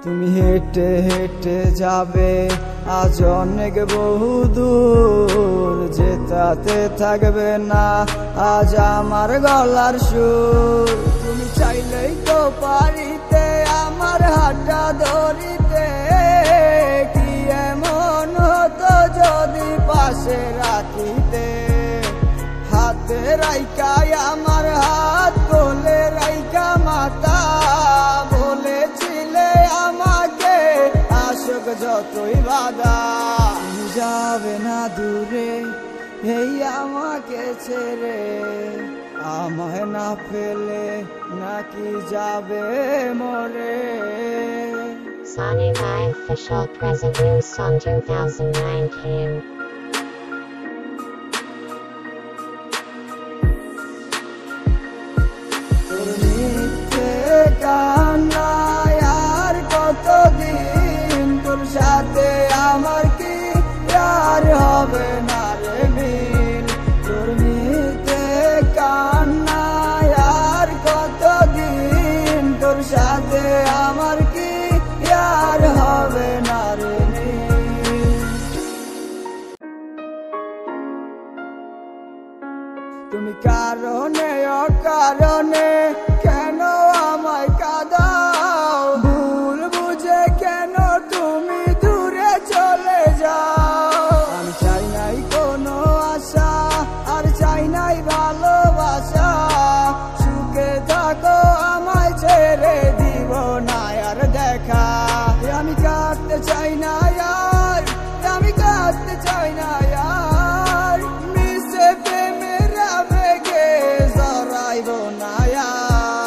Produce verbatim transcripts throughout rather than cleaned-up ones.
তুমি হেঁটে হেঁটে যাবে আজ অনেক বহু দূর, যেতাতে থাকবে না আজ আমার গলার সুর। তুমি চাইলেই তো পারিতে আমার হাতটা ধরিতে, কি এমন হতো যদি পাশে রাখিতে। হাতে রাইকাই আমার হাত, কোলে রাইকা মাথা, বলেছিলে আমাকে আসুক যতই বাধা। তুমি যাবে না দূরে এই আমাকে ছেড়ে, আমায় না পেলে নাকি যাবে মরে। Sonny Vai official present new song two thousand nineteen. আর কতদিন তোর সাথে আমার কি আর হবে না রে মিল। তোর মিথ্যে কান্নায় আর কতদিন তোর সাথে আমার কি আর হবে না রে মিল। তুমি কারণে অকারণে কেন আমায় কাঁদাও, ভুল বুঝে কেন তুমি দূরে চলে যাও। আমি চাই নাই কোনো আশা আর চাই নাই ভালোবাসা, সুখে থাকো আমায় ছেড়ে দিব না আর দেখা। আমি কাঁদতে চাই না আর, আমি কাঁদতে চাই না আর, মিশে প্রেমের আবেগে জড়াইব না আর।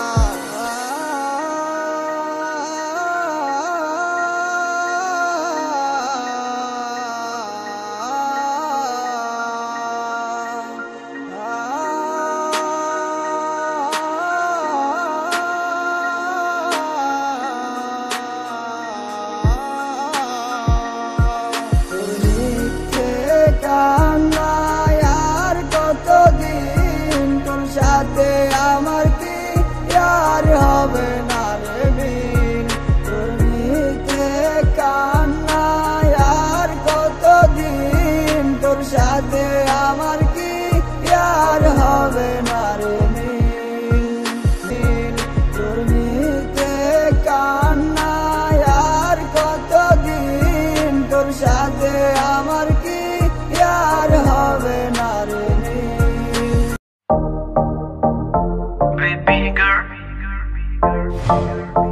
কান্নায় আর কতদিন তোর সাথে আমার কি আর হবে না রে মিল। তোর মিথ্যে কান্নায় আর কতদিন তোর সাথে আমার কি আর হবে না রে মিল। তোর মিথ্যে কান্নায় আর কতদিন তোর সাথে আমার কি আর হবে না রে মিল। Baby girl